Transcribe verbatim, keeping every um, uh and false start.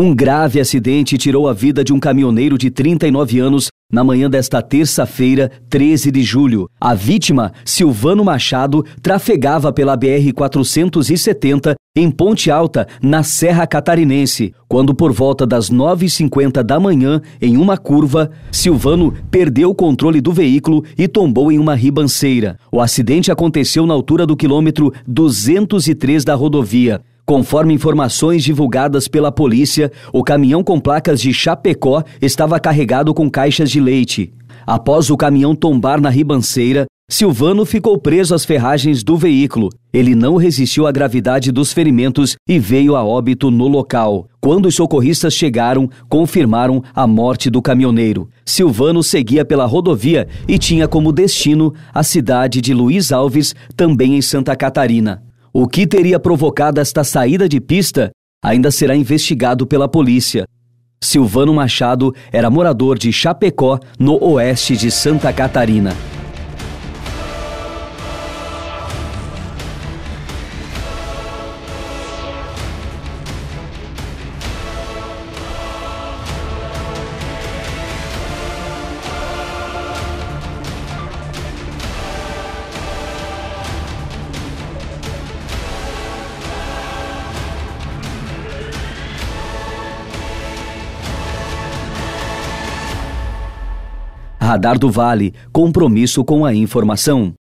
Um grave acidente tirou a vida de um caminhoneiro de trinta e nove anos na manhã desta terça-feira, treze de julho. A vítima, Silvano Machado, trafegava pela B R quatrocentos e setenta em Ponte Alta, na Serra Catarinense, quando por volta das nove e cinquenta da manhã, em uma curva, Silvano perdeu o controle do veículo e tombou em uma ribanceira. O acidente aconteceu na altura do quilômetro duzentos e três da rodovia. Conforme informações divulgadas pela polícia, o caminhão com placas de Chapecó estava carregado com caixas de leite. Após o caminhão tombar na ribanceira, Silvano ficou preso às ferragens do veículo. Ele não resistiu à gravidade dos ferimentos e veio a óbito no local. Quando os socorristas chegaram, confirmaram a morte do caminhoneiro. Silvano seguia pela rodovia e tinha como destino a cidade de Luiz Alves, também em Santa Catarina. O que teria provocado esta saída de pista ainda será investigado pela polícia. Silvano Machado era morador de Chapecó, no oeste de Santa Catarina. Radar do Vale, compromisso com a informação.